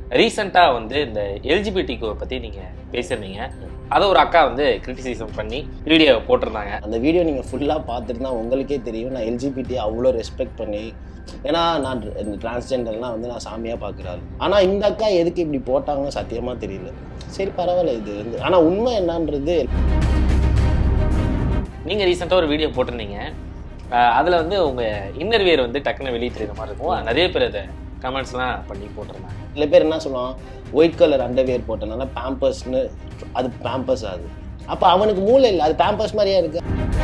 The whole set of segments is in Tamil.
ரீசெண்டாக வந்து இந்த எல்ஜிபிடிக்கு பற்றி நீங்கள் பேசியிருந்தீங்க. அதை ஒரு அக்கா வந்து கிரிட்டிசிசம் பண்ணி வீடியோ போட்டிருந்தாங்க. அந்த வீடியோ நீங்கள் ஃபுல்லாக பார்த்துட்டு தான் உங்களுக்கே தெரியும் நான் எல்ஜிபிடி அவ்வளோ ரெஸ்பெக்ட் பண்ணி, ஏன்னா நான் இந்த டிரான்ஸ்ஜெண்டர்லாம் வந்து நான் சாமியாக பார்க்குறாரு. ஆனால் இந்த அக்கா எதுக்கு இப்படி போட்டாங்கன்னு சத்தியமாக தெரியல. சரி பரவாயில்ல இது வந்து, ஆனால் உண்மை என்னன்றது. நீங்கள் ரீசெண்டாக ஒரு வீடியோ போட்டிருந்தீங்க. அதில் வந்து உங்கள் இன்னர்வியர் வந்து டக்குன்னு வெளியிட்டு மாதிரி இருக்கும். நிறைய பேர் அதை கமெண்ட்ஸ்லாம் பண்ணி போட்டிருந்தாங்க. சில பேர் என்ன சொல்லுவான், ஒயிட் கலர் அண்டர்வியர் போட்டனால பேம்பர்ஸ்னு, அது பேம்பர்ஸ் ஆகுது. அப்போ அவனுக்கு மூளை இல்லை, அது பேம்பர்ஸ் மாதிரியா இருக்கு.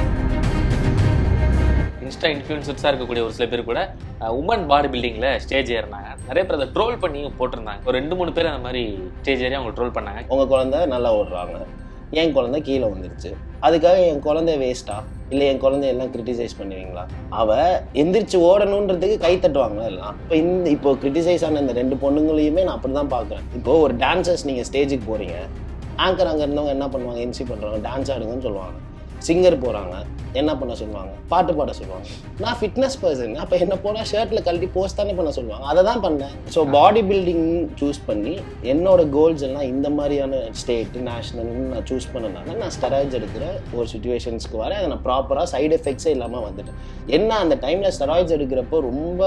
இன்ஸ்டா இன்ஃப்ளூயன்சர்ஸாக இருக்கக்கூடிய ஒரு சில பேர் கூட உமன் பாடி பில்டிங்கில் ஸ்டேஜ் ஏறினாங்க. நிறைய பேர் அதை ட்ரோல் பண்ணி போட்டிருந்தாங்க. ஒரு 2-3 பேர் அந்த மாதிரி ஸ்டேஜ் ஏறி அவங்க ட்ரோல் பண்ணாங்க. உங்கள் குழந்தை நல்லா ஓடுறாங்க, என் குழந்தை கீழே வந்துருச்சு, அதுக்காக என் குழந்தை வேஸ்ட்டா இல்லை என் குழந்தைய எல்லாம் கிரிட்டிசைஸ் பண்ணுவீங்களா? அவள் எந்திரிச்சு ஓடணுன்றதுக்கு கை தட்டுவாங்களா எல்லாம். இப்போ கிரிட்டிசைஸ் ஆன இந்த 2 பொண்ணுங்களையுமே நான் அப்படி தான் பார்க்குறேன். இப்போது ஒரு டான்சர்ஸ் நீங்கள் ஸ்டேஜுக்கு போகிறீங்க, ஆங்கர் அங்கே இருந்தவங்க என்ன பண்ணுவாங்க, என்சி பண்ணுறாங்க, டான்ஸ் ஆடுங்கன்னு சொல்லுவாங்க. சிங்கர் போகிறாங்க, என்ன பண்ண சொல்லுவாங்க, பாட்டு பாட சொல்லுவாங்க. நான் ஃபிட்னஸ் பர்சன், அப்போ என்ன போனால் ஷர்ட்டில் கழட்டி போஸ்ட் தானே பண்ண சொல்லுவாங்க, அதை தான் பண்ணேன். ஸோ பாடி பில்டிங் சூஸ் பண்ணி என்னோட கோல்ஸ் எல்லாம் இந்த மாதிரியான ஸ்டேட்டு நேஷ்னல்னு நான் சூஸ் பண்ணனால நான் ஸ்டெராய்ட்ஸ் எடுக்கிற ஒரு சுச்சுவேஷன்ஸ்க்கு வரேன். அதை நான் ப்ராப்பராக சைடு எஃபெக்ட்ஸே இல்லாமல் வந்துட்டேன். என்ன அந்த டைமில் ஸ்டெராய்ட்ஸ் எடுக்கிறப்போ ரொம்ப,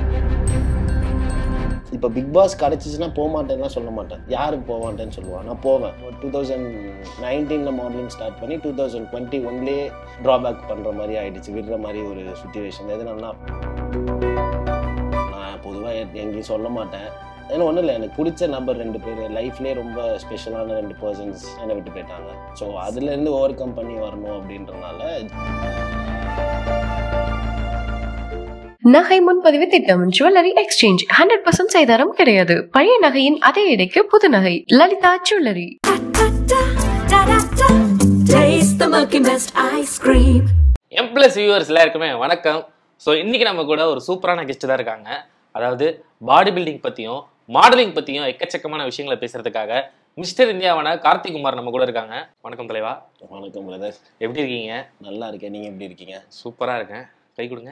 இப்போ பிக் பாஸ் கிடச்சிச்சுன்னா போக மாட்டேன்னா சொல்ல மாட்டேன், யாருக்கு போக மாட்டேன்னு சொல்லுவான், நான் போவேன். 2019 மாடலிங் ஸ்டார்ட் பண்ணி 2021 ட்ராபேக் பண்ணுற மாதிரி ஆகிடுச்சு, விடுற மாதிரி ஒரு சுச்சுவேஷன். எதுனா நான் பொதுவாக எங்கேயும் சொல்ல மாட்டேன். ஏன்னா ஒன்றும் இல்லை, எனக்கு பிடிச்ச நம்பர் 2 பேர் லைஃப்லேயே ரொம்ப ஸ்பெஷலான 2 பர்சன்ஸ் என்னை விட்டு போயிட்டாங்க. ஸோ அதுலேருந்து ஓவர் கம் பண்ணி வரணும் அப்படின்றனால. நகை முன்பதிவு திட்டம் ஜுவல்லரி எக்ஸ்சேஞ்ச் 100% செய்தாரம் கிடையாது. பழைய நகையின் அதே எடைக்கு புது நகை. லலிதா ஜுவல்லரி. M+ வியூவர்ஸ் எல்லாருக்குமே வணக்கம். ஸோ இன்னைக்கு நம்ம கூட ஒரு சூப்பரான கெஸ்ட் தான் இருக்காங்க. அதாவது பாடி பில்டிங் பற்றியும் மாடலிங் பற்றியும் எக்கச்சக்கமான விஷயங்களை பேசுறதுக்காக மிஸ்டர் இந்தியாவான கார்த்திக் குமார் நம்ம கூட இருக்காங்க. வணக்கம் தலைவா. வணக்கம் பிரதர், எப்படி இருக்கீங்க? நல்லா இருக்கேன், நீங்கள் எப்படி இருக்கீங்க? சூப்பராக இருக்கேன். கை கொடுங்க.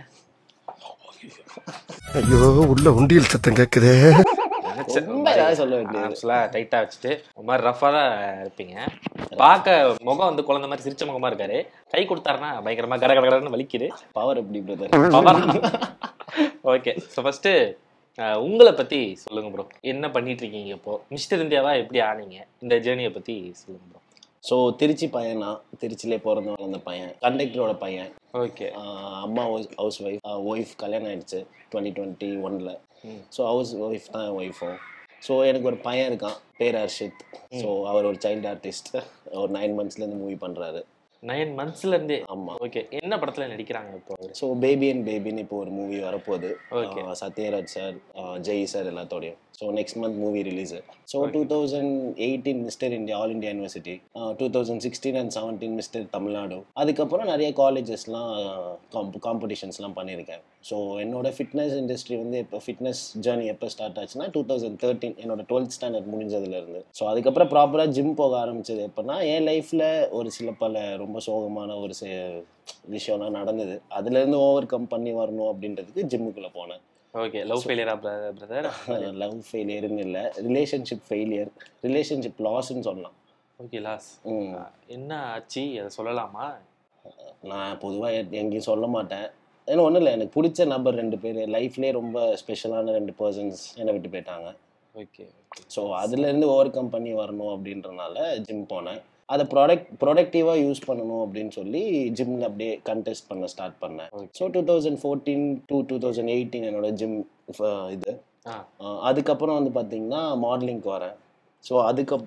ஐயோ, உள்ள உண்டியல் சத்தம் கேக்குதே. டைட்டா வச்சுட்டு ஒரு மாதிரி ரஃபா தான் இருப்பீங்க. பார்க்க முகம் வந்து குழந்தை மாதிரி சிரிச்ச முகமா இருக்காரு. கை கொடுத்தாருன்னா பயங்கரமா கடகடன்னு வலிக்குது. பவர் எப்படி brother? Power. Okay, so first உங்களை பத்தி சொல்லுங்க ப்ரோ. என்ன பண்ணிட்டு இருக்கீங்க இப்போ? மிஸ்டர் இந்தியாவா எப்படி ஆனீங்க? இந்த ஜேர்னியை பத்தி சொல்லுங்க ப்ரோ. ஸோ திருச்சி பையனா, திருச்சியிலே பிறந்து வளர்ந்த பையன், கண்டக்டரோட பையன். ஓகே. அம்மா ஹவுஸ் ஒய்ஃப் கல்யாணம் ஆயிடுச்சு 2021. ஸோ ஹவுஸ் ஒய்ஃப் தான் என் ஒய்ஃபும். ஸோ எனக்கு ஒரு பையன் இருக்கான், பேர் ஹர்ஷித். ஸோ அவர் ஒரு சைல்டு ஆர்டிஸ்ட். ஒரு 9 monthsலேருந்து மூவி பண்ணுறாரு. 9 monthsலேருந்தே? ஆமாம். ஓகே. என்ன படத்தில் நடிக்கிறாங்க இப்போ? ஸோ பேபி அண்ட் பேபின்னு இப்போ ஒரு மூவி வரப்போகுது. Okay. Sathyaraj sir, Jai sir எல்லாத்தோடையும். So next month movie release. So 2018 mister India all India university, 2016 and 17 mister Tamil Nadu. அதுக்கப்புறம் நிறைய காலேஜஸ்லாம் காம்படிஷன்ஸ்லாம் பண்ணியிருக்கேன். ஸோ என்னோட ஃபிட்னஸ் இண்டஸ்ட்ரி வந்து இப்போ ஃபிட்னஸ் ஜேர்னி எப்போ ஸ்டார்ட் ஆச்சுன்னா 2013 என்னோட 12th ஸ்டாண்டர்ட் முடிஞ்சதுலேருந்து. ஸோ அதுக்கப்புறம் ப்ராப்பராக ஜிம் போக ஆரம்பிச்சது எப்போனா என் லைஃப்பில் ஒரு சில பல ரொம்ப சோகமான ஒரு விஷயம்லாம் நடந்தது. அதுலேருந்து ஓவர் கம் பண்ணி வரணும் அப்படின்றதுக்கு ஜிம்முக்குள்ளே போனேன். ஓகே. லவ் ஃபெயிலியரா பிரதர்? லவ் ஃபெயிலியர்னு இல்லை, ரிலேஷன்ஷிப் ஃபெயிலியர், ரிலேஷன்ஷிப் லாஸ்ன்னு சொல்லலாம். Okay, loss. என்ன ஆச்சு, அதை சொல்லலாமா? நான் பொதுவாக எங்கேயும் சொல்ல மாட்டேன். ஏன்னா ஒன்றும் இல்லை, எனக்கு பிடிச்ச நம்பர் 2 பேர் லைஃப்லேயே ரொம்ப ஸ்பெஷலான 2 பர்சன்ஸ் என்னை விட்டு போயிட்டாங்க. ஓகே. ஸோ அதுலேருந்து ஓவர் கம் பண்ணி வரணும் அப்படின்றனால ஜிம் போனேன். அதை ப்ரொடக்டிவாக யூஸ் பண்ணணும் அப்படின்னு சொல்லி ஜிம்மில் அப்படியே கண்டெஸ்ட் பண்ண ஸ்டார்ட் பண்ணேன். ஸோ 2014 to 2018 என்னோட ஜிம் இது. அதுக்கப்புறம் வந்து பார்த்தீங்கன்னா மாடலிங்க்கு வரேன். ஸோ அதுக்கு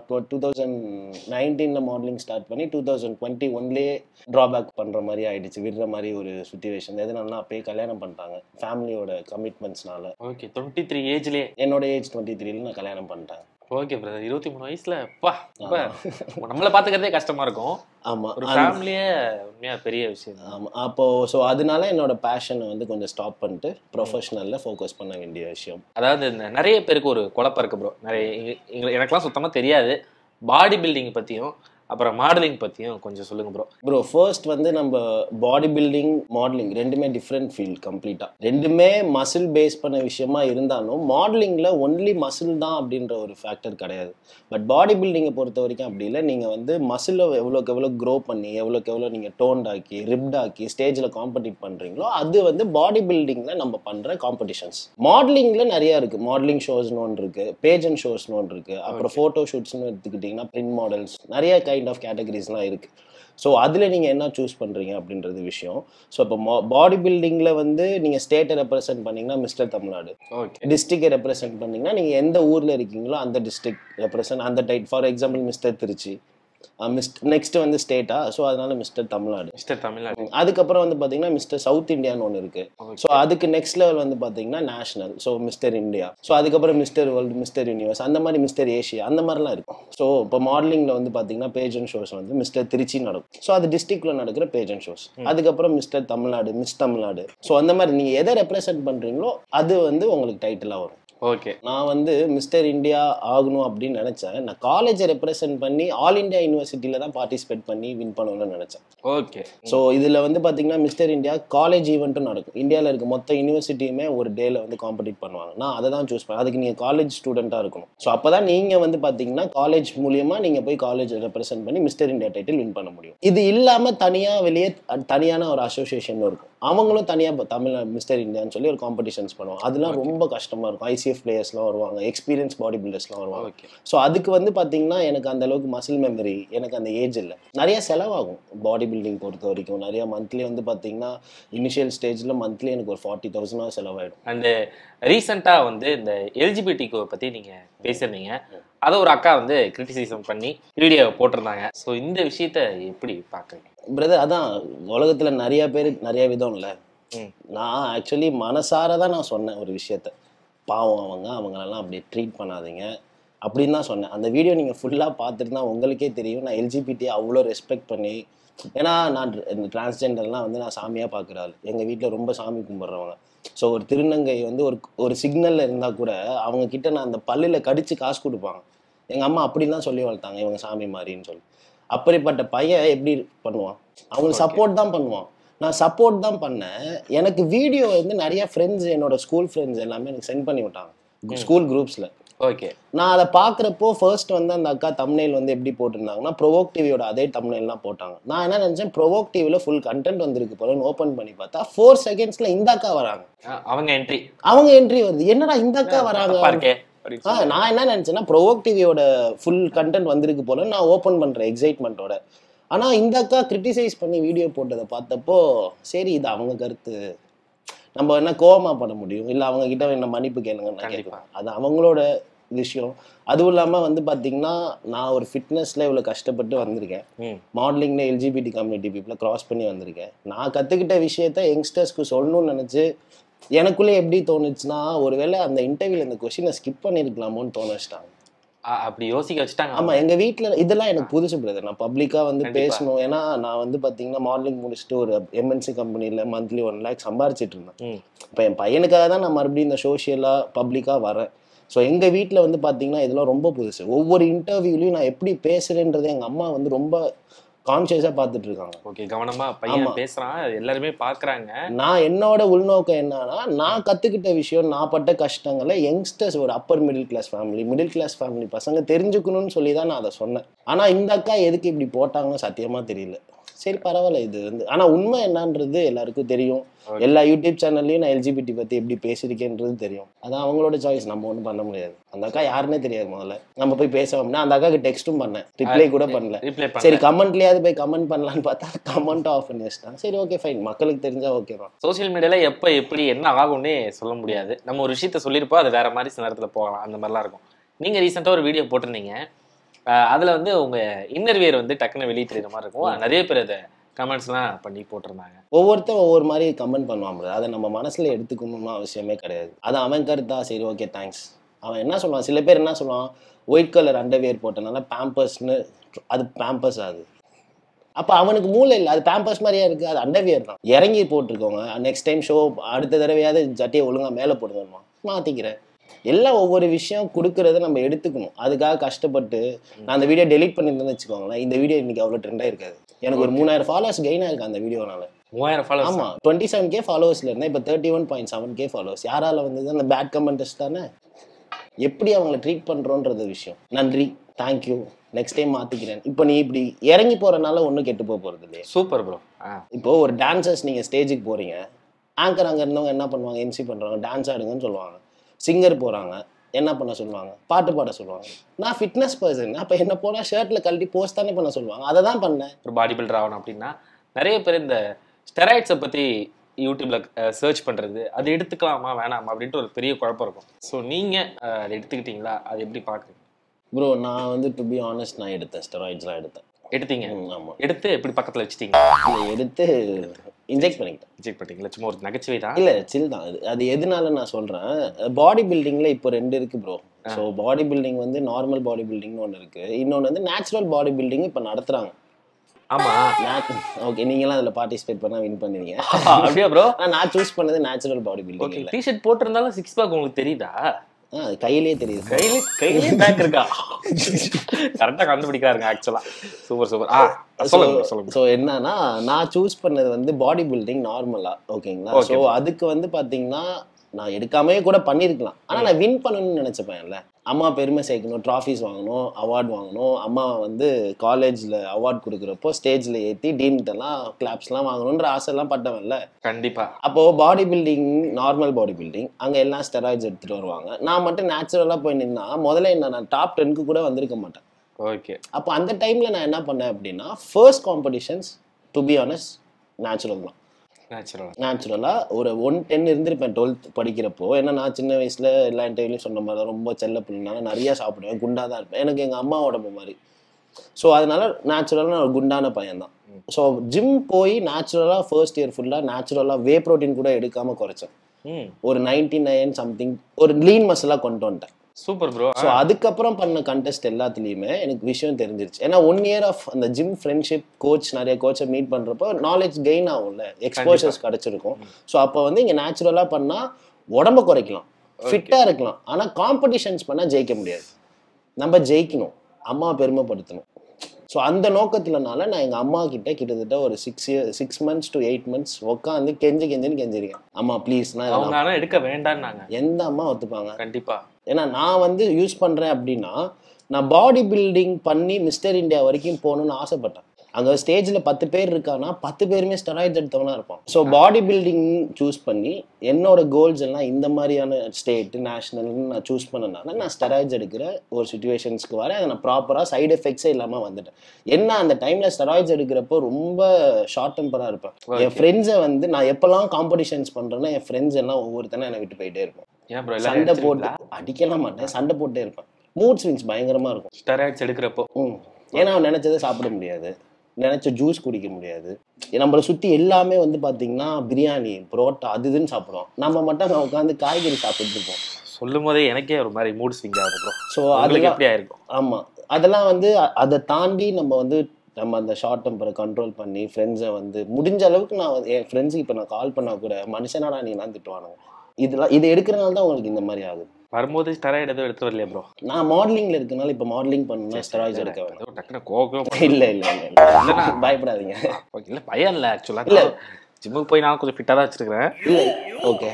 2019 மாடலிங் ஸ்டார்ட் பண்ணி 2021 ட்ராபேக் பண்ணுற மாதிரி ஆகிடுச்சு, விடுற மாதிரி ஒரு சுச்சுவேஷன். எதுனா அப்பயே கல்யாணம் பண்ணிட்டாங்க ஃபேமிலியோட கமிட்மெண்ட்ஸ்னால. ஓகே. 23 ஏஜ்லேயே? என்னோட ஏஜ் 23ல் நான் கல்யாணம் பண்ணிட்டேன். Okay brother. 23 வயசுல நம்மளை பார்த்துக்கிறதே கஷ்டமா இருக்கும். ஆமாம், ஒரு ஃபேமிலியே உண்மையாக பெரிய விஷயம். ஆமாம். அப்போது ஸோ அதனால என்னோட பேஷனை வந்து கொஞ்சம் ஸ்டாப் பண்ணிட்டு ப்ரொஃபஷனலில் ஃபோக்கஸ் பண்ண வேண்டிய விஷயம். அதாவது நிறைய பேருக்கு ஒரு குழப்பம் இருக்கு ப்ரோ. நிறைய எனக்கெல்லாம் சுத்தமாக தெரியாது பாடி பில்டிங் பற்றியும் அப்புறம் மாடலிங் பத்தியும் கொஞ்சம் சொல்லுங்க ப்ரோ. ப்ரோ ஃபர்ஸ்ட் வந்து நம்ம பாடி பில்டிங் மாடலிங் ரெண்டுமே டிஃப்ரெண்ட் ஃபீல்ட் கம்ப்ளீட்டா. ரெண்டுமே மசில் பேஸ் பண்ண விஷயமா இருந்தாலும் மாடலிங்ல ஒன்லி மசில் தான் அப்படின்ற ஒரு ஃபேக்டர் கிடையாது. பட் பாடி பில்டிங்கை பொறுத்த வரைக்கும் அப்படி இல்லை. நீங்கள் வந்து மசிலை எவ்வளோக்கு எவ்வளோ க்ரோ பண்ணி எவ்வளோக்கு எவ்வளோ நீங்கள் டோன்ட் ஆக்கி ரிப்ட் ஆக்கி ஸ்டேஜில் காம்படிட் பண்ணுறீங்களோ அது வந்து பாடி பில்டிங்கில் நம்ம பண்ணுற காம்படிஷன்ஸ். மாடலிங்கில் நிறையா இருக்குது. மாடலிங் ஷோஸ்னு ஒன்று இருக்குது, பேஜன் ஷோஸ்னு ஒன்று இருக்குது, அப்புறம் ஃபோட்டோ ஷூட்ஸ்னு எடுத்துக்கிட்டிங்கன்னா பிரிண்ட் மாடல்ஸ், நிறைய கைண்ட் ஆஃப் கேட்டகரிஸ்லாம் இருக்குது. ஸோ அதில் நீங்கள் என்ன சூஸ் பண்ணுறீங்க அப்படின்றது விஷயம். ஸோ இப்போ பாடி பில்டிங்கில் வந்து நீங்கள் ஸ்டேட்டை ரெப்ரசென்ட் பண்ணிங்கன்னா மிஸ்டர் தமிழ்நாடு, டிஸ்ட்ரிக்டை ரெப்ரசென்ட் பண்ணிங்கன்னா நீங்கள் எந்த ஊரில் இருக்கீங்களோ அந்த டிஸ்ட்ரிக்ட் ரெப்ரசென்ட் அந்த type. For example mister Trichy, next வந்து ஸ்டேட்டா, ஸோ அதனால மிஸ்டர் தமிழ்நாடு. அதுக்கப்புறம் வந்து பார்த்தீங்கன்னா மிஸ்டர் சவுத் இந்தியான்னு ஒன்று இருக்கு. ஸோ அதுக்கு நெக்ஸ்ட் லெவல் வந்து பார்த்தீங்கன்னா national, so mister India. So அதுக்கப்புறம் மிஸ்டர் வேர்ல்டு, மிஸ்டர் யூனிவர்ஸ், அந்த மாதிரி மிஸ்டர் ஏஷியா, அந்த மாதிரிலாம் இருக்கும். ஸோ இப்போ மாடலிங்கில் வந்து பார்த்தீங்கன்னா பேஜன் ஷோஸ் வந்து மிஸ்டர் திருச்சி நடக்கும். ஸோ அது டிஸ்ட்ரிக்ட்ல நடக்கிற பேஜன் ஷோஸ். அதுக்கப்புறம் mister Tamil Nadu, miss Tamil Nadu. So அந்த மாதிரி நீங்கள் எதை ரெப்ரசென்ட் பண்ணுறீங்களோ அது வந்து உங்களுக்கு டைட்டிலாக வரும். ஓகே, நான் வந்து மிஸ்டர் இந்தியா ஆகணும் அப்படின்னு நினச்சேன். நான் காலேஜை ரெப்ரசென்ட் பண்ணி ஆல் இண்டியா யூனிவர்சிட்டியில் தான் பார்ட்டிசிபேட் பண்ணி வின் பண்ணணும்னு நினச்சேன். ஓகே. ஸோ இதில் வந்து பார்த்தீங்கன்னா மிஸ்டர் இந்தியா காலேஜ் ஈவெண்ட்டும் நடக்கும். இந்தியாவில் இருக்க மொத்த யூனிவர்சிட்டியுமே ஒரு டேல வந்து காம்படிட் பண்ணுவாங்க. நான் அதை தான் சூஸ் பண்ணேன். அதுக்கு நீங்கள் காலேஜ் ஸ்டூடெண்ட்டாக இருக்கணும். ஸோ அப்போ தான் நீங்கள் வந்து பார்த்தீங்கன்னா காலேஜ் மூலியமாக நீங்கள் போய் காலேஜ் ரெப்ரசென்ட் பண்ணி மிஸ்டர் இந்தியா டைட்டில் வின் பண்ண முடியும். இது இல்லாமல் தனியாக வெளியே தனியான ஒரு அசோசியேஷன் இருக்கும். அவங்களும் தனியாக தமிழ் மிஸ்டர் இந்தியான்னு சொல்லி ஒரு காம்படிஷன்ஸ் பண்ணுவாங்க. அதெல்லாம் ரொம்ப கஷ்டமாக இருக்கும். ஐசிஎஃப் பிளேயர்ஸ்லாம் வருவாங்க, எக்ஸ்பீரியன்ஸ் பாடி பில்டர்ஸ்லாம் வருவாங்க. ஸோ அதுக்கு வந்து பார்த்தீங்கன்னா எனக்கு அந்த அளவுக்கு மசில் மெமரி, எனக்கு அந்த ஏஜ் இல்லை. நிறைய செலவாகும் பாடி பில்டிங் பொறுத்த வரைக்கும். நிறைய மந்த்லி வந்து பார்த்தீங்கன்னா இனிஷியல் ஸ்டேஜில் மந்த்லி எனக்கு ஒரு 40,000 செலவாயிடும். அந்த ரீசெண்டாக வந்து இந்த எல்ஜிபிடிக்கு பற்றி நீங்கள் பேசியிருந்தீங்க. அதை ஒரு அக்கா வந்து கிரிட்டிசிசம் பண்ணி வீடியோ போட்டிருந்தாங்க. ஸோ இந்த விஷயத்த எப்படி பார்க்குறீங்க பிரதர்? அதான் உலகத்தில் நிறைய பேர் நிறைய விதம் இல்லை. நான் ஆக்சுவலி மனசார தான் நான் சொன்னேன் ஒரு விஷயத்த. பாவம் அவங்களெல்லாம் அப்படி ட்ரீட் பண்ணாதீங்க அப்படின்னு தான் சொன்னேன். அந்த வீடியோ நீங்கள் ஃபுல்லாக பார்த்துட்டு தான் உங்களுக்கே தெரியும் நான் எல்ஜிபிடி அவ்வளோ ரெஸ்பெக்ட் பண்ணி. ஏன்னா நான் இந்த டிரான்ஸ்ஜெண்டர்லாம் வந்து நான் சாமியாக பார்க்குறாள். எங்கள் வீட்டில் ரொம்ப சாமி கும்பிட்றவங்க. ஸோ ஒரு திருநங்கை வந்து ஒரு சிக்னலில் இருந்தால் கூட அவங்க கிட்ட நான் அந்த பல்லில் கடிச்சு காசு கொடுப்பாங்க. எங்கள் அம்மா அப்படிலாம் சொல்லி வளர்த்தாங்க, இவங்க சாமி மாதிரின்னு சொல்லி. அப்படிப்பட்ட பையன் எப்படி பண்ணுவான்? அவங்களுக்கு சப்போர்ட் தான் பண்ணுவான். நான் சப்போர்ட் தான் பண்ணேன். எனக்கு வீடியோ வந்து நிறைய ஃப்ரெண்ட்ஸ், என்னோட ஸ்கூல் ஃப்ரெண்ட்ஸ் எல்லாமே எனக்கு சென்ட் பண்ணி விட்டாங்க ஸ்கூல் குரூப்ஸில். ஓகே. நான் அதை பார்க்குறப்போ ஃபர்ஸ்ட் வந்து அந்த அக்கா தம்ப்நெயில் வந்து எப்படி போட்டிருந்தாங்கன்னா ப்ரொவோக் டிவியோட அதே தம்ப்நெயில்லாம் போட்டாங்க. நான் என்ன நினச்சேன், ப்ரொவோக் டிவியில் ஃபுல் கண்டென்ட் வந்திருக்கு போலன்னு ஓப்பன் பண்ணி பார்த்தா 4 செகண்ட்ஸில் இந்த அக்கா வராங்க. அவங்க என்ட்ரி வருது. என்னடா இந்த அக்கா வராங்க? நான் என்ன நினச்சேன்னா ப்ரொவோக் டிவியோட ஃபுல் கண்டென்ட் வந்திருக்கு போல நான் ஓப்பன் பண்ணுறேன் எக்ஸைட்மெண்ட்டோட. ஆனால் இந்த அக்கா கிரிட்டிசைஸ் பண்ணி வீடியோ போட்டதை பார்த்தப்போ சரி இது அவங்க கருத்து, நம்ம என்ன கோவமாக பண்ண முடியும்? இல்லை அவங்க கிட்ட என்ன மன்னிப்பு கேளுங்கன்னு நான் கேட்குறேன். அது அவங்களோட விஷயம். அதுவும் இல்லாமல் வந்து பார்த்தீங்கன்னா நான் ஒரு ஃபிட்னஸில் இவ்வளோ கஷ்டப்பட்டு வந்திருக்கேன். மாடலிங்கில் எல்ஜிபிடி கம்யூனிட்டி பீப்புளை கிராஸ் பண்ணி வந்திருக்கேன். நான் கற்றுக்கிட்ட விஷயத்த யங்ஸ்டர்ஸ்க்கு சொல்லணும்னு நினச்சி எனக்குள்ளே எப்படி தோணுச்சுன்னா ஒருவேளை அந்த இன்டர்வியூவில் இந்த கொஸ்டினை ஸ்கிப் பண்ணியிருக்கலாமோன்னு தோணிச்சிட்டாங்க. அப்படி யோசிக்க வச்சுட்டாங்க. ஆமாம், எங்கள் வீட்டில் இதெல்லாம் எனக்கு புதுசு பிரதர். நான் பப்ளிக்காக வந்து பேசணும். ஏன்னா நான் வந்து பார்த்தீங்கன்னா மாடலிங் முடிச்சுட்டு ஒரு எம்என்சி கம்பெனியில் மந்த்லி 1 lakh சம்பாரிச்சிட்டு இருந்தேன். இப்போ என் பையனுக்காக தான் நான் மறுபடியும் இந்த சோஷியலாக பப்ளிக்காக வரேன். ஸோ எங்கள் வீட்டில் வந்து பார்த்தீங்கன்னா இதெல்லாம் ரொம்ப புதுசு. ஒவ்வொரு இன்டர்வியூலையும் நான் எப்படி பேசுகிறேன்றது எங்கள் அம்மா வந்து ரொம்ப கான்சியஸாக பார்த்துட்டு இருக்காங்க. ஓகே, கவனமா பையன் பேசுறான், எல்லாருமே பார்க்குறாங்க. நான் என்னோட உள்நோக்கம் என்னன்னா, நான் கற்றுக்கிட்ட விஷயம், நான் பட்ட கஷ்டங்களை யங்ஸ்டர்ஸ், ஒரு அப்பர் மிடில் கிளாஸ் ஃபேமிலி பசங்க தெரிஞ்சுக்கணும்னு சொல்லி தான் நான் அதை சொன்னேன். ஆனால் இந்த அக்கா எதுக்கு இப்படி போட்டாங்கன்னு சத்தியமாக தெரியல. சரி பரவாயில்ல, இது வந்து ஆனால் உண்மை என்னன்றது எல்லாருக்கும் தெரியும். எல்லா யூடியூப் சேனல்லையும் நான் எல்ஜிபிடி பற்றி எப்படி பேசியிருக்கேன்றது தெரியும். அதான் அவங்களோட சாய்ஸ், நம்ம ஒன்றும் பண்ண முடியாது. அந்த அக்கா யாருன்னே தெரியாது. முதல்ல நம்ம போய் பேசவோம்னா அந்த அக்காவுக்கு டெக்ஸ்ட்டும் பண்ணேன், ரிப்ளை கூட பண்ணல. சரி கமெண்ட்லேயாவது போய் கமெண்ட் பண்ணலான்னு பார்த்தா கமெண்ட் ஆஃப் பண்ணி வச்சிட்டாங்க. சரி ஓகே ஃபைன், மக்களுக்கு தெரிஞ்சா ஓகே தான். சோசியல் மீடியாவில் எப்போ எப்படி என்ன ஆகும்னே சொல்ல முடியாது. நம்ம ஒரு விஷயத்த சொல்லியிருப்போம், அது வேற மாதிரி சில நேரத்தில் போகலாம், அந்த மாதிரிலாம் இருக்கும். நீங்கள் ரீசெண்டாக ஒரு வீடியோ போட்டிருந்தீங்க, அதில் வந்து உங்கள் இன்னர்வியர் வந்து டக்குன்னு வெளியிட்டு மாதிரி இருக்கும். நிறைய பேர் அதை கமெண்ட்ஸ்லாம் பண்ணி போட்டிருந்தாங்க. ஒவ்வொருத்தரும் ஒவ்வொரு மாதிரி கமெண்ட் பண்ணுவாங்க. அதை நம்ம மனசில் எடுத்துக்கணும்னு அவசியமே கிடையாது. அது அவன் கருத்தா, சரி ஓகே தேங்க்ஸ். அவன் என்ன சொல்லுவான், சில பேர் என்ன சொல்லுவான், ஒயிட் கலர் அண்டர்வியர் போட்டனால பேம்பர்ஸ்னு, அது பேம்பர்ஸ் ஆகுது. அப்போ அவனுக்கு மூளை இல்லை, அது பேம்பர்ஸ் மாதிரியா இருக்குது, அது அண்டர்வியர் தான். இறங்கி போட்டிருக்கோங்க, நெக்ஸ்ட் டைம் ஷோ அடுத்த தடவையாவது ஜட்டியை ஒழுங்காக மேலே போடுங்கம்மா, மாற்றிக்கிறேன். எல்லாம் ஒவ்வொரு விஷயம் கொடுக்கறத நம்ம எடுத்துக்கணும். அதுக்காக கஷ்டப்பட்டு நான் அந்த வீடியோ டெலீட் பண்ணியிருந்தேன்னு வச்சுக்கோங்களேன், இந்த வீடியோ இன்னைக்கு அவ்வளோ ட்ரெண்டாக இருக்காது. எனக்கு ஒரு 3000 ஃபாலோவர்ஸ் கெயின் ஆயிருக்கு அந்த வீடியோனால. 3000 ஃபாலோவர்ஸ். ஆமா 27K ஃபாலோவர்ஸ்ல இருந்தேன், இப்போ 31.7K ஃபாலோவர்ஸ். யாரால வந்தது? அந்த பேட் கமெண்டர்ஸ் தானே. எப்படி அவங்கள ட்ரீட் பண்றோன்றது விஷயம். நன்றி, தேங்க்யூ, நெக்ஸ்ட் டைம் மாத்திக்கிறேன். இப்போ நீ இப்படி இறங்கி போறதுனால ஒன்றும் கெட்டு போறது இல்லையா? Super bro. இப்போ ஒரு டான்சர்ஸ் நீங்க ஸ்டேஜுக்கு போறீங்க, ஆங்கர் அங்கே இருந்தவங்க என்ன பண்ணுவாங்க? எம்சி பண்றாங்க, டான்ஸ் ஆடுங்கன்னு சொல்லுவாங்க. சிங்கர் போறாங்க, என்ன பண்ண சொல்லுவாங்க? பாட்டு பாட சொல்லுவாங்க. நான் ஃபிட்னஸ் பர்சன், அப்போ என்ன போனா ஷர்ட்ல கழட்டி போஸ்ட் தானே பண்ண சொல்லுவாங்க. அதை தான் பண்ணேன். ஒரு பாடி பில்டர் ஆகணும் அப்படின்னா நிறைய பேர் இந்த ஸ்டெராய்ட்ஸை பற்றி யூடியூப்ல சர்ச் பண்றது, அது எடுத்துக்கலாமா வேணாமா அப்படின்ட்டு ஒரு பெரிய குழப்பம் இருக்கும். ஸோ நீங்க அதை எடுத்துக்கிட்டீங்களா? அது எப்படி பார்க்குறீங்க? ப்ரோ நான் வந்து டு பி ஆனஸ்ட் நான் எடுத்தேன், ஸ்டெராய்ட்ஸ்லாம் எடுத்தேன். எடுத்தீங்க? ஆமாம். எடுத்து எப்படி பக்கத்தில் வச்சுட்டீங்க? எடுத்து இன்ஜெக்ட் பண்ணிக்கிட்டேன். இன்ஜெக்ட் பண்ணிட்டீங்களா? சும்மா ஒரு நகைச்சுவை தான். இல்லை சில் தான் அது. அது எதுனால நான் சொல்கிறேன், பாடி பில்டிங்கில் இப்போ 2 இருக்குது ப்ரோ. ஸோ பாடி பில்டிங் வந்து நார்மல் பாடி பில்டிங்னு ஒன்று இருக்குது, இன்னொன்று வந்து நேச்சுரல் பாடி பில்டிங் இப்போ நடத்துகிறாங்க. ஆமா. ஓகே, நீங்களாம் அதில் பார்ட்டிசிபேட் பண்ணால் வின் பண்ணுவீங்க. அப்படியா ப்ரோ? நான் சூஸ் பண்ணது நேச்சுரல் பாடி பில்டிங். டிஷர்ட் போட்டிருந்தாலும் 6 பேக் உங்களுக்கு தெரியுதா? அது கையிலே தெரியுது. கையிலே பேக் இருக்கா? கரெக்டாக கண்டுபிடிக்கிறாருங்க ஆக்சுவலா. Super super. சொல்லுங்க. ஸோ என்னன்னா நான் சூஸ் பண்ணது வந்து பாடி பில்டிங் நார்மலா. ஓகேங்களா? ஸோ அதுக்கு வந்து பார்த்தீங்கன்னா நான் எடுக்காமே கூட பண்ணியிருக்கலாம், ஆனால் நான் வின் பண்ணணும்னு நினச்சப்பேன்ல. அம்மா பெருமை சேர்க்கணும், ட்ராஃபிஸ் வாங்கணும், அவார்டு வாங்கணும். அம்மா வந்து காலேஜில் அவார்டு கொடுக்குறப்போ ஸ்டேஜில் ஏற்றி டீன்ட்டெல்லாம் கிளாப்ஸ்லாம் வாங்கணுன்ற ஆசைலாம் பட்டவன்ல. கண்டிப்பாக. அப்போது body building normal body building, அங்கே எல்லாம் ஸ்டெராய்ட்ஸ் எடுத்துகிட்டு வருவாங்க. நான் மட்டும் நேச்சுரலாக போய் நின்னா முதல்ல என்ன நான் டாப் 10க்கு கூட வந்திருக்க மாட்டேன். ஓகே. அப்போ அந்த டைமில் நான் என்ன பண்ணேன் அப்படின்னா, first competitions to be honest natural தான். நேச்சுரலாக ஒரு 110 இருந்திருப்பேன் 12th படிக்கிறப்போ. ஏன்னா நான் சின்ன வயசில் எல்லா இன்டர்வியூலையும் சொன்ன மாதிரி ரொம்ப செல்ல பிள்ளைனால நிறையா சாப்பிடுவேன், குண்டாக தான் இருப்பேன். எனக்கு எங்கள் அம்மா உடம்பு மாதிரி. ஸோ அதனால நேச்சுரலாக நான் ஒரு குண்டான பையன்தான். ஸோ ஜிம் போய் நேச்சுரலாக ஃபர்ஸ்ட் இயர் ஃபுல்லாக நேச்சுரலாக வே ப்ரோட்டீன் கூட எடுக்காமல் குறைச்சேன். ஒரு 99 சம்திங் ஒரு லீன் மசிலாக கொண்டு வந்துட்டேன். Super bro. ஸோ அதுக்கப்புறம் பண்ண கண்டெஸ்ட் எல்லாத்துலேயுமே எனக்கு விஷயம் தெரிஞ்சிருச்சு. ஏன்னா 1 year ஆஃப் அந்த ஜிம் ஃப்ரெண்ட்ஷிப், கோச் நிறைய கோச்சை மீட் பண்ணுறப்போ நாலேஜ் கெயின் ஆகும்ல, எக்ஸ்போஷர்ஸ் கிடச்சிருக்கும். ஸோ அப்போ வந்து இங்கே நேச்சுரலாக பண்ணால் உடம்ப குறைக்கலாம், ஃபிட்டாக இருக்கலாம். ஆனால் காம்படிஷன்ஸ் பண்ணால் ஜெயிக்க முடியாது. நம்ம ஜெயிக்கணும், அம்மா பெருமைப்படுத்தணும். ஸோ அந்த நோக்கத்திலனால நான் எங்கள் அம்மா கிட்டத்தட்ட ஒரு 6 months to 8 months உட்காந்து கெஞ்சின்னு கெஞ்சிருக்கேன். அம்மா ப்ளீஸ்னா எடுக்க வேண்டாம்னாங்க. எந்த அம்மா ஒத்துப்பாங்க? கண்டிப்பா. ஏன்னா நான் வந்து யூஸ் பண்ணுறேன் அப்படின்னா நான் பாடி பில்டிங் பண்ணி மிஸ்டர் இந்தியா வரைக்கும் போகணுன்னு ஆசைப்பட்டேன். அங்கே ஸ்டேஜில் 10 பேர் இருக்கான்னா 10 பேருமே ஸ்டெராய்ட்ஸ் எடுத்தவனா இருப்பான். ஸோ பாடி பில்டிங் சூஸ் பண்ணி என்னோட கோல்ஸ் எல்லாம் இந்த மாதிரியான ஸ்டேட் நேஷனல்னு நான் சூஸ் பண்ணனால நான் ஸ்டெராய்ட்ஸ் எடுக்கிற ஒரு சுச்சுவேஷன்ஸ்க்கு வரேன். அதை நான் ப்ராப்பராக சைடு எஃபெக்ட்ஸே இல்லாமல் வந்துட்டேன். என்ன அந்த டைமில் ஸ்டெராய்ட்ஸ் எடுக்கிறப்போ ரொம்ப ஷார்ட் டெம்பராக இருப்பேன். என் ஃப்ரெண்ட்ஸை வந்து நான் எப்போல்லாம் காம்படிஷன்ஸ் பண்ணுறேன்னா என் ஃப்ரெண்ட்ஸ் எல்லாம் ஒவ்வொருத்தனை என்னை விட்டு போயிட்டே இருப்பேன். சண்டை போட்டு அடிக்கலாம் மாட்டேன், சண்டை போட்டே இருப்பேன். மூட் ஸ்விங்ஸ் பயங்கரமாக இருக்கும் ஸ்டெராய்ட்ஸ் எடுக்கிறப்போ. ஏன்னா அவன் நினைச்சதை சாப்பிட முடியாது, நினைச்ச ஜூஸ் குடிக்க முடியாது. நம்மளை சுற்றி எல்லாமே வந்து பார்த்தீங்கன்னா பிரியாணி, புரோட்டா அது இதுன்னு சாப்பிடுவோம். நம்ம மட்டும் அங்கே உட்காந்து காய்கறி சாப்பிட்டு இருப்போம். சொல்லும் போதே எனக்கே ஒரு மாதிரி மூட் ஸ்விங் ஆகும். ஸோ அதுக்கு எப்படி ஆயிருக்கும்? ஆமாம், அதெல்லாம் வந்து அதை தாண்டி நம்ம அந்த ஷார்ட் டெம்பரை கண்ட்ரோல் பண்ணி ஃப்ரெண்ட்ஸை வந்து முடிஞ்ச அளவுக்கு நான் என் ஃப்ரெண்ட்ஸுக்கு இப்போ நான் கால் பண்ணால் கூட மனுஷனாடா நீலாம் திட்டுவானுங்க. இது எடுக்கிறனால தான் உங்களுக்கு இந்த மாதிரி ஆகுது. வரும்போது ஸ்டெராய்டு எதுவும் எடுத்து வரலையா ப்ரோ? நான் மாடலிங்ல இருக்கனால இப்போ மாடலிங் பண்ணணும்னா ஸ்டெராய்ட்ஸ் எடுக்க வேண்டாம். டக்குனு கோகம் இல்லை பயப்படாதீங்க. இல்லை பயம் இல்லை ஆக்சுவலாக. இல்லை ஜிம்முக்கு போய் நான் கொஞ்சம் ஃபிட்டாக தான் வச்சிருக்கிறேன். இல்லை ஓகே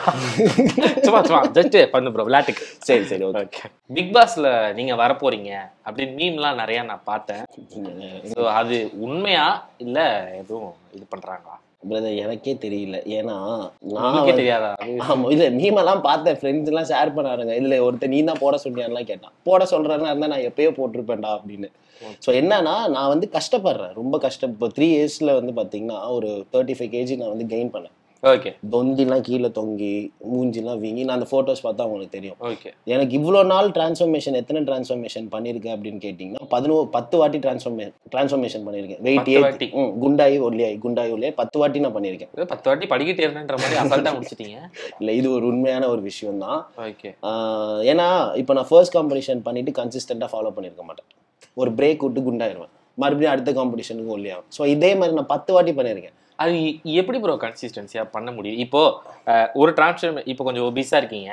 சும்மா ஜஸ்ட் பண்ணு ப்ரோ விளையாட்டுக்கு. சரி ஓகே. பிக் பாஸ்ல நீங்க வரப்போறீங்க அப்படின்னு மீம்லாம் நிறைய நான் பார்த்தேன். ஸோ அது உண்மையா இல்லை எதுவும் இது பண்றாங்களா? பிரதர் எனக்கே தெரியல. ஏன்னா நான் தெரியாதா? ஆமா இல்லை மீமெல்லாம் பார்த்தேன், ஃப்ரெண்ட்ஸ் எல்லாம் ஷேர் பண்ணாருங்க. இல்லை ஒருத்தர் நீ தான் போட சொன்னியான்லாம் கேட்டான். போட சொல்றேன்னா இருந்தா நான் எப்பயோ போட்டிருப்பேன்டா அப்படின்னு. ஸோ என்னன்னா நான் வந்து கஷ்டப்படுறேன், ரொம்ப கஷ்டம். இப்போ 3 yearsல வந்து பார்த்தீங்கன்னா ஒரு 35 kg நான் வந்து கெயின் பண்ணேன். ஓகே. தொந்திலாம் கீழே தொங்கி மூஞ்சிலாம் வீங்கி நான் அந்த ஃபோட்டோஸ் பார்த்தா அவங்களுக்கு தெரியும். ஓகே. எனக்கு இவ்வளோ நாள் டிரான்ஸ்ஃபர்மேஷன் எத்தனை டிரான்ஸ்ஃபர்மேஷன் பண்ணியிருக்கேன் அப்படின்னு கேட்டிங்கன்னா 10 வாட்டி டிரான்ஸ்ஃபர்மேஷன் பண்ணியிருக்கேன். வெயிட் ஏற்றி குண்டாயி ஒல்லியாயி 10 வாட்டி நான் பண்ணியிருக்கேன். 10 வாட்டி படிக்கிட்டே இருந்தேன்ற மாதிரி அசால்ட்டா முடிச்சிட்டீங்க. இல்லை இது ஒரு உண்மையான ஒரு விஷயம் தான். ஓகே. ஏன்னா இப்போ நான் ஃபர்ஸ்ட் காம்படிஷன் பண்ணிட்டு கன்சிஸ்டண்டாக ஃபாலோ பண்ணியிருக்க மாட்டேன். ஒரு பிரேக் விட்டு குண்டாயிருவேன், மறுபடியும் அடுத்த காம்படிஷனுக்கு ஒல்லியாகும். ஸோ இதே மாதிரி நான் 10 வாட்டி பண்ணியிருக்கேன். அது எப்படி ப்ரோ கன்சிஸ்டன்சியாக பண்ண முடியும்? இப்போ ஒரு டிரான்ஸ்ஃபர் இப்போ கொஞ்சம் ஒபிஸாக இருக்கீங்க,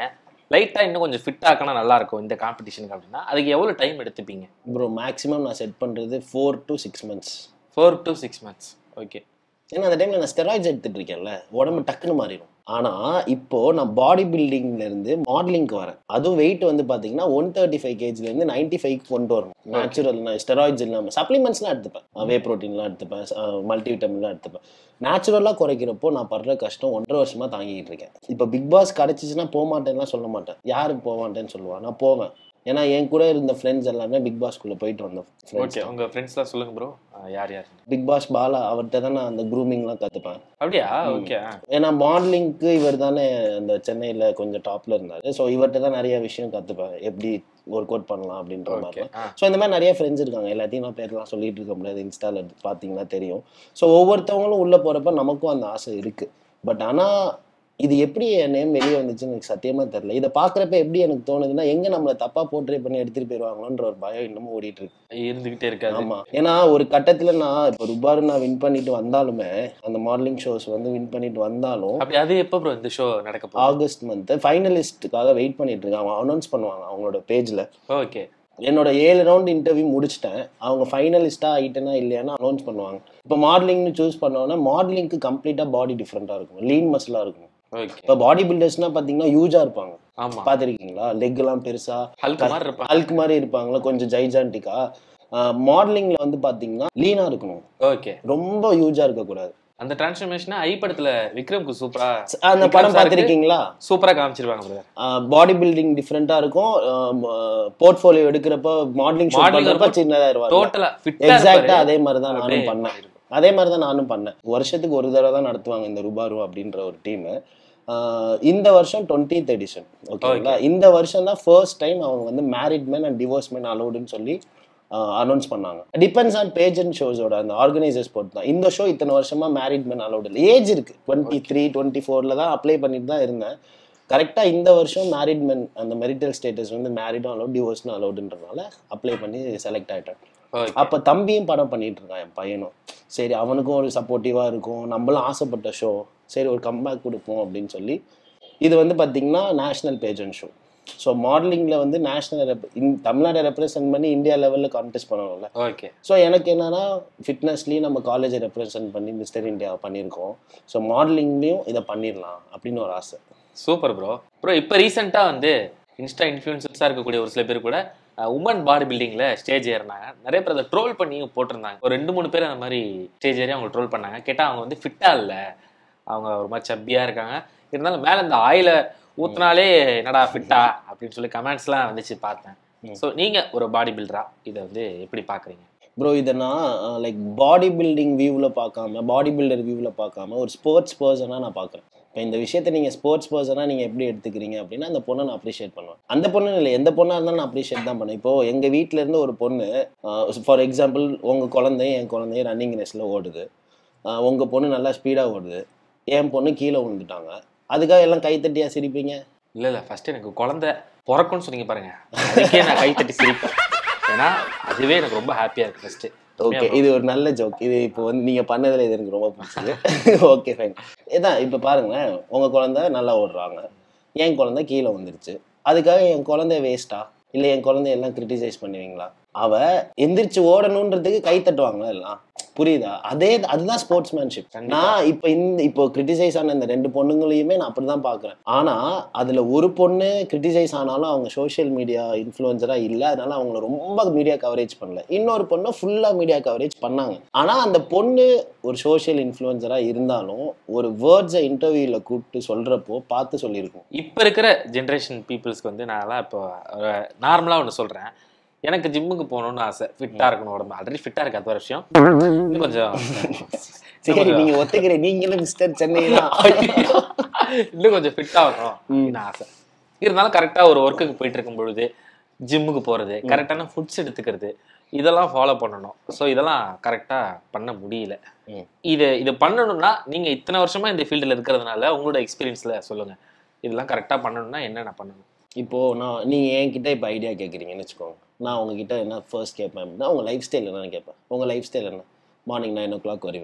லைட்டா இன்னும் கொஞ்சம் ஃபிட் ஆக்கினா நல்லா இருக்கும் இந்த காம்படிஷனுக்கு அப்படின்னா அதுக்கு எவ்வளவு டைம் எடுத்துப்பீங்க? ப்ரோ மேக்ஸிமம் நான் செட் பண்ணுறது 4 to 6 months. 4 to 6 months. Okay. ஏன்னா அந்த டைமில் நான் ஸ்டெராய்ட்ஸ் எடுத்துட்டு இருக்கேன்ல, உடம்பு டக்குன்னு மாறிடும். ஆனால் இப்போ நான் பாடி பில்டிங்லேருந்து மாடலிங்க்கு வரேன். அதுவும் வெயிட் வந்து பார்த்தீங்கன்னா 135 kgலேருந்து 95 கொண்டு வரணும். நேச்சுரல் ஸ்டெராய்ட்ஸ் இல்லாமல் சப்ளிமெண்ட்ஸ்லாம் எடுத்துப்பேன், வே ப்ரோட்டீன்லாம் எடுத்துப்பேன், மல்டிவிட்டமின்லாம் எடுத்துப்பேன். நேச்சுரலாக குறைக்கிறப்போ நான் படுற கஷ்டம் 1.5 வருஷமாக தாங்கிட்டு இருக்கேன். இப்போ பிக் பாஸ் கிடச்சிச்சுன்னா போக மாட்டேன்லாம் சொல்ல மாட்டேன். யாருக்கு போக மாட்டேன்னு சொல்லுவான், நான் போவேன். ஏன்னா என் கூட இருந்த ஃப்ரெண்ட்ஸ் எல்லாமே பிக் பாஸ்க்குள்ளே போயிட்டு வந்தோம். ஓகே, உங்கள் ஃப்ரெண்ட்ஸ்லாம் சொல்லுங்க ப்ரோ. யார் யார்? பிக் பாஸ் பாலா, அவர்கிட்ட தான் நான் அந்த க்ரூமிங்லாம் கற்றுப்பேன். அப்படியா? ஓகே. ஏன்னா மாடலிங்க்கு இவர் தானே அந்த சென்னையில் கொஞ்சம் டாப்பில் இருந்தார். ஸோ இவர்கிட்ட தான் நிறைய விஷயம் கற்றுப்பேன், எப்படி ஒர்க் அவுட் பண்ணலாம் அப்படின்ற மாதிரி. ஸோ இந்த மாதிரி நிறைய ஃப்ரெண்ட்ஸ் இருக்காங்க. எல்லாத்தையும் நான் பேர்லாம் சொல்லிட்டு இருக்க முடியாது, இன்ஸ்டாவில் பார்த்தீங்கன்னா தெரியும். ஸோ ஒவ்வொருத்தவங்களும் உள்ளே போகிறப்ப நமக்கும் அந்த ஆசை இருக்குது. பட் ஆனால் இது எப்படி என் நேம் வெளியே வந்துச்சுன்னு எனக்கு சத்தியமாக தெரியல. இதை பார்க்குறப்ப எப்படி எனக்கு தோணுதுன்னா, எங்கே நம்மளை தப்பாக போர்ட்ரே பண்ணி எடுத்துகிட்டு போயிடுவாங்களோன்ற ஒரு பயம் இன்னமும் ஓடிட்டு இருக்கு, இருந்துகிட்டே இருக்காது. ஆமாம். ஏன்னா ஒரு கட்டத்தில் நான் இப்போ ரூபாரு நான் வின் பண்ணிட்டு வந்தாலுமே, அந்த மாடலிங் ஷோஸ் வந்து வின் பண்ணிட்டு வந்தாலும், அப்படி அது எப்போ ப்ரோ இந்த ஷோ நடக்க போகுது? ஆகஸ்ட் மந்த் ஃபைனலிஸ்ட்டுக்காக வெயிட் பண்ணிட்டு இருக்காங்க. அவங்க அனௌன்ஸ் பண்ணுவாங்க அவங்களோட பேஜில். ஓகே. என்னோட 7 ரவுண்ட் இன்டர்வியூ முடிச்சிட்டேன். அவங்க ஃபைனலிஸ்ட்டாக ஆகிட்டேன்னா இல்லையானா அனௌன்ஸ் பண்ணுவாங்க. இப்போ மாடலிங்னு சூஸ் பண்ணோன்னா மாடலிங்க்கு கம்ப்ளீட்டாக பாடி டிஃப்ரெண்ட்டாக இருக்கும், லீன் மசிலாக இருக்கும். இப்போ பாடி பில்டர்ஸ்னா பார்த்தீங்கன்னா யூஜா இருப்பாங்க, பார்த்துருக்கீங்களா? லெக் எல்லாம் பெருசா ஹல்க் மாதிரி இருப்பாங்களா, கொஞ்சம் ஜைஜான்டிக்கா. மாடலிங்ல வந்து பார்த்தீங்கன்னா லீனா இருக்கணும். ஓகே. ரொம்ப யூஜா இருக்கக்கூடாது. அந்த டிரான்ஸ்ஃபர்மேஷன் ஐ படத்துல விக்ரம்க்கு சூப்பரா, அந்த படம் பார்த்துருக்கீங்களா? சூப்பரா காமிச்சிருவாங்க. பாடி பில்டிங் டிஃப்ரெண்டா இருக்கும். போர்ட்ஃபோலியோ எடுக்கிறப்ப மாடலிங் ஷோ சின்னதா இருவாங்க. டோட்டலா எக்ஸாக்டா அதே மாதிரி தான் நானும் பண்ணேன். வருஷத்துக்கு ஒரு தடவை தான் நடத்துவாங்க இந்த ரூபாரு அப்படின்ற ஒரு டீம். இந்த வருஷம் 20th எடிஷன். ஓகேங்களா? இந்த வருஷம் தான் ஃபர்ஸ்ட் டைம் அவங்க வந்து married man and divorce man அலோடுன்னு சொல்லி அனௌன்ஸ் பண்ணாங்க. டிபெண்ட்ஸ் ஆன் பேஜ் அண்ட் ஷோஸோட அந்த ஆர்கனைசர்ஸ் பொறுத்து தான். இந்த ஷோ இத்தனை வருஷமா மேரிட் மேன் அலோடு இல்லை. ஏஜ் இருக்கு, 23, 24 தான் அப்ளை பண்ணிட்டு தான் இருந்தேன். கரெக்டாக இந்த வருஷம் மேரிட் மேன் அந்த மெரிட்டல் ஸ்டேட்டஸ் வந்து மேரிடும் அலோட், டிவோர்ஸ்னு அலோடுன்றதுனால அப்ளை பண்ணி செலக்ட் ஆகிட்டேன். அப்போ தம்பியும் படம் பண்ணிட்டு இருக்கான், என் பையனும். சரி அவனுக்கும் ஒரு சப்போர்ட்டிவாக இருக்கும், நம்மளும் ஆசைப்பட்ட ஷோ, சரி ஒரு கம்பேக் கொடுப்போம் அப்படின்னு சொல்லி இது வந்து பார்த்தீங்கன்னா நேஷ்னல் பேஜன் ஷோ. ஸோ மாடலிங்கில் வந்து நேஷ்னல் தமிழ்நாட்டை ரெப்ரசென்ட் பண்ணி இந்தியா லெவலில் கான்டெஸ்ட் பண்ணணும்ல. ஓகே. ஸோ எனக்கு என்னன்னா ஃபிட்னஸ்லேயும் நம்ம காலேஜை ரெப்ரசென்ட் பண்ணி மிஸ்டர் இந்தியா பண்ணியிருக்கோம். ஸோ மாடலிங்லேயும் இதை பண்ணிடலாம் அப்படின்னு ஒரு ஆசை. Super bro. ப்ரோ இப்போ ரீசெண்டாக வந்து இன்ஸ்டா இன்ஃப்ளூயன்சர்ஸாக இருக்கக்கூடிய ஒரு சில பேர் கூட உமன் பாடி பில்டிங்கில் ஸ்டேஜ் ஏறினாங்க. நிறைய பேர் அதை ட்ரோல் பண்ணி போட்டிருந்தாங்க. ஒரு 2-3 பேர் அந்த மாதிரி ஸ்டேஜ் ஏறி அவங்க ட்ரோல் பண்ணாங்க. கேட்டால் அவங்க வந்து ஃபிட்டாக இல்லை, அவங்க ஒரு மாதிரி சப்பியாக இருக்காங்க, இருந்தாலும் மேலே இந்த ஆயில ஊற்றினாலே என்னடா ஃபிட்டா அப்படின்னு சொல்லி கமெண்ட்ஸ்லாம் வந்துச்சு, பார்த்தேன். ஸோ நீங்கள் ஒரு பாடி பில்டராக இதை வந்து எப்படி பார்க்குறீங்க? ப்ரோ இதை நான் லைக் பாடி பில்டிங் வியூவில் பார்க்காம, பாடி பில்டர் வியூவில் பார்க்காம ஒரு ஸ்போர்ட்ஸ் பர்சனாக நான் பார்க்குறேன். இப்போ இந்த விஷயத்தை நீங்கள் ஸ்போர்ட்ஸ் பர்சனாக நீங்கள் எப்படி எடுத்துக்கிறீங்க அப்படின்னா, அந்த பொண்ணை நான் அப்ரிஷியேட் பண்ணுவேன். அந்த பொண்ணு இல்லை, எந்த பொண்ணாக இருந்தாலும் நான் அப்ரிஷியேட் தான் பண்ணுவேன். இப்போது எங்கள் வீட்டிலேருந்து ஒரு பொண்ணு, ஃபார் எக்ஸாம்பிள் உங்கள் குழந்தையும் என் குழந்தையும் ரன்னிங் ரேஸில் ஓடுது, உங்கள் பொண்ணு நல்லா ஸ்பீடாக ஓடுது, என் பொண்ணு கீழே விழுந்துட்டாங்க, அதுக்காக எல்லாம் கைத்தட்டியாக சிரிப்பீங்க? இல்லை இல்லை, ஃபஸ்ட்டு எனக்கு குழந்தை பிறக்கும்னு சொன்னீங்க பாருங்க, அதுக்கே நான் கைத்தட்டி சிரிப்பேன். ஏன்னா அதுவே எனக்கு ரொம்ப ஹாப்பியாக இருக்குது ஃபஸ்ட்டு. ஓகே, இது ஒரு நல்ல ஜோக். இது இப்போ வந்து நீங்கள் பண்ணதில் இது எனக்கு ரொம்ப பிடிச்சது. Okay fine. இதான் இப்போ பாருங்களேன், உங்கள் குழந்தை நல்லா ஓடுறாங்க, என் குழந்தை கீழே வந்துருச்சு, அதுக்காக என் குழந்தைய வேஸ்ட்டா இல்லை என் குழந்தைய எல்லாம் கிரிட்டிசைஸ் பண்ணுவீங்களா? அவள் எந்திரிச்சு ஓடணுன்றதுக்கு கை தட்டுவாங்களா எல்லாம், புரியுதா? அதுதான் ஸ்போர்ட்ஸ்மேன்ஷிப். நான் இப்போ கிரிட்டிசைஸ் ஆன இந்த 2 பொண்ணுங்களையுமே நான் அப்படிதான் பார்க்குறேன். ஆனால் அதில் ஒரு பொண்ணு கிரிட்டிசைஸ் ஆனாலும் அவங்க சோஷியல் மீடியா இன்ஃப்ளூயன்சராக இல்லை, அதனால அவங்கள ரொம்ப மீடியா கவரேஜ் பண்ணல. இன்னொரு பொண்ணு ஃபுல்லாக மீடியா கவரேஜ் பண்ணாங்க. ஆனால் அந்த பொண்ணு ஒரு சோஷியல் இன்ஃப்ளூயன்சராக இருந்தாலும் ஒரு வேர்ட்ஸை இன்டர்வியூவில் கூப்பிட்டு சொல்கிறப்போ பார்த்து சொல்லியிருக்கோம். இப்போ இருக்கிற ஜென்ரேஷன் பீப்புள்ஸ்க்கு வந்து நான்லாம் இப்போ நார்மலாக ஒன்று சொல்கிறேன், எனக்கு ஜிம்முக்கு போகணும்னு ஆசை, ஃபிட்டாக இருக்கணும் உடம்பு. ஆல்ரெடி ஃபிட்டாக இருக்கு, அது ஒரு விஷயம். இன்னும் கொஞ்சம் சரி நீங்கள் ஒத்துக்கிறேன், நீங்களும் மிஸ்டர் சென்னை இன்னும் கொஞ்சம் ஃபிட்டாக இருக்கணும் ஆசை. இருந்தாலும் கரெக்டாக ஒரு ஒர்க்குக்கு போயிட்டு இருக்கும் பொழுது ஜிம்முக்கு போகிறது, கரெக்டான ஃபுட்ஸ் எடுத்துக்கிறது, இதெல்லாம் ஃபாலோ பண்ணணும். ஸோ இதெல்லாம் கரெக்டாக பண்ண முடியல. இது பண்ணணும்னா நீங்கள் இத்தனை வருஷமாக இந்த ஃபீல்டில் இருக்கிறதுனால உங்களோட எக்ஸ்பீரியன்ஸில் சொல்லுங்கள், இதெல்லாம் கரெக்டாக பண்ணணும்னா என்னென்ன பண்ணணும்? இப்போது நீங்கள் என்கிட்ட இப்போ ஐடியா கேட்குறீங்கன்னு வச்சுக்கோங்க, நான் உங்ககிட்ட என்ன ஃபர்ஸ்ட் கேட்பேன் அப்படின்னா உங்கள் லைஃப் ஸ்டைல் என்னன்னு கேட்பேன். உங்கள் லைஃப் ஸ்டைல் என்ன? மார்னிங் 9 o'clock வருவீங்க,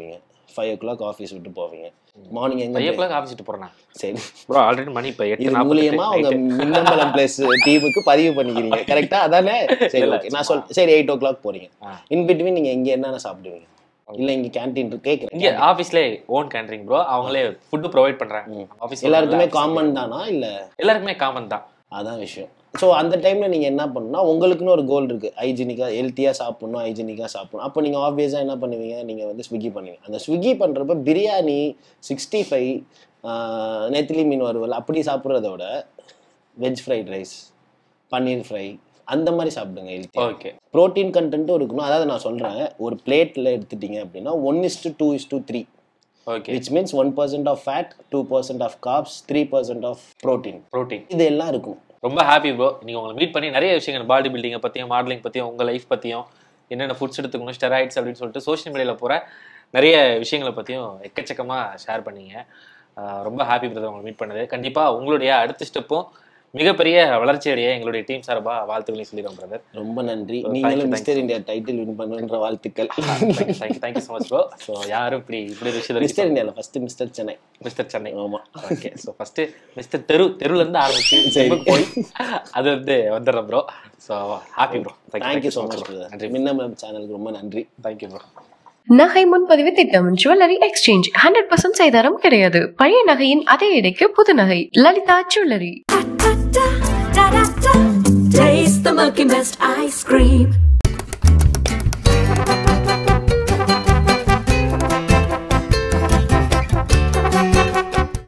5 o'clock ஆஃபீஸ் விட்டு போவீங்க. மார்னிங் எங்க 5 o'clock ஆஃபீஸ் விட்டு போறேன். சரி ப்ரோ ஆல்ரெடி மணி இப்போ 8 இது மூலியமா உங்க மின்னம்பலம் பிளஸ் டீமுக்கு பதிவு பண்ணிக்கிறீங்க. கரெக்டா? அதானே? சரி ஓகே. நான் சரி 8 o'clock போறீங்க. இன் பிட்வீன் நீங்க இங்க என்னென்ன சாப்பிடுவீங்க? இல்ல இங்க கேண்டீன் கேக்குறேன். இங்க ஆபீஸ்ல ஓன் கேண்டரிங் ப்ரோ, அவங்களே ஃபுட் ப்ரொவைட் பண்றாங்க. ஆபீஸ் எல்லாருக்குமே காமன் தானா இல்ல? எல்லாருக்குமே காமன் தான். அதான் விஷயம். ஸோ அந்த டைம்ல நீங்க என்ன பண்ணணும்னா உங்களுக்குன்னு ஒரு கோல் இருக்கு, ஹைஜீனிக்கா ஹெல்த்தியா சாப்பிடணும், ஹைஜீனிக்கா சாப்பிடணும். அப்போ நீங்க ஆப்வியஸா என்ன பண்ணுவீங்க, நீங்க வந்து ஸ்விக்கி பண்ணுவீங்க. அந்த ஸ்விக்கி பண்றப்ப பிரியாணி 65 நெத்திலி மீன் வறுவல் அப்படி சாப்பிட்றத விட veg fried rice, paneer fry அந்த மாதிரி சாப்பிடுங்க. Healthy okay. ப்ரோட்டீன் கண்டென்ட்டும் இருக்கணும். அதாவது நான் சொல்றேன், ஒரு பிளேட்ல எடுத்துட்டீங்க அப்படின்னா 1:2:3. Okay. which means 1% of fat, 2% of carbs, 3% of protein. இது எல்லாம் இருக்கும். ரொம்ப ஹாப்பி ப்ரோ. நீங்க உங்களை மீட் பண்ணி நிறைய விஷயங்கள் பாடி பில்டிங்கை பத்தியும் மாடலிங் பத்தியும் உங்க லைஃப் பத்தியும் என்னென்ன ஃபுட்ஸ் எடுத்துக்கணும், ஸ்டெராய்ட்ஸ் அப்படின்னு சொல்லிட்டு சோஷியல் மீடியால போற நிறைய விஷயங்களை பத்தியும் எக்கச்சக்கமா ஷேர் பண்ணீங்க. ரொம்ப ஹாப்பி பிரதர் உங்களை மீட் பண்ணது. கண்டிப்பா உங்களுடைய அடுத்த ஸ்டெப்பும் மிகப்பெரிய வளர்ச்சியடைய எங்களுடைய டீம் சார்பா வாழ்த்துக்களையும் சொல்லிடுவோம் பிரதர். ரொம்ப நன்றி. நீங்களும் மிஸ்டர் இந்தியா டைட்டில் வின் பண்ணுன்ற வாழ்த்துக்கள். Thank you so much bro. So யாரும் இப்படி விஷயம் மிஸ்டர் இந்தியாவில் first mister Chennai. Mister Chennai. ஆமாம். ஓகே. ஸோ ஃபர்ஸ்ட் மிஸ்டர் தெருல இருந்து ஆரம்பிச்சு போய் அது வந்து வந்துடுறோம் bro. So happy bro. Thank you so much brother. நன்றி. மின்னம்பலம் சேனலுக்கு ரொம்ப நன்றி. Thank you bro. நகை முன்பதிவு திட்டம் ஜுவல்லரி எக்ஸ்சேஞ்ச் 100% செய்தாரம் கிடையாது. பழைய நகையின் அதே எடைக்கு புது நகை. Lalitha jewellery. Taste the Milky Mist ice cream.